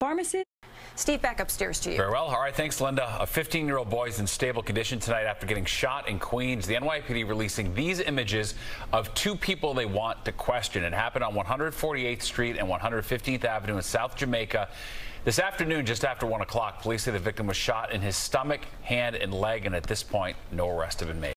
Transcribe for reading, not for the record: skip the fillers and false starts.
pharmacist. Steve, back upstairs to you. Very well. All right, thanks, Linda. A 15-year-old boy is in stable condition tonight after getting shot in Queens. The NYPD releasing these images of two people they want to question. It happened on 148th Street and 115th Avenue in South Jamaica. This afternoon, just after 1 o'clock, police say the victim was shot in his stomach, hand, and leg, and at this point, no arrests have been made.